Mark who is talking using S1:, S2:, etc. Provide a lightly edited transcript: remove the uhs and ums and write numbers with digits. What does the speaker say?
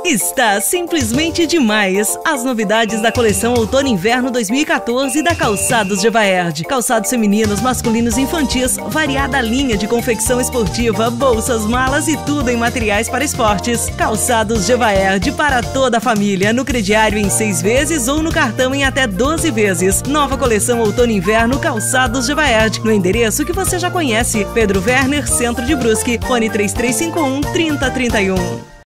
S1: Está simplesmente demais! As novidades da coleção Outono e Inverno 2014 da Calçados Gevaerd. Calçados femininos, masculinos e infantis, variada linha de confecção esportiva, bolsas, malas e tudo em materiais para esportes. Calçados Gevaerd para toda a família, no crediário em 6 vezes ou no cartão em até 12 vezes. Nova coleção Outono e Inverno Calçados Gevaerd, no endereço que você já conhece, Pedro Werner, Centro de Brusque, fone 3351 3031.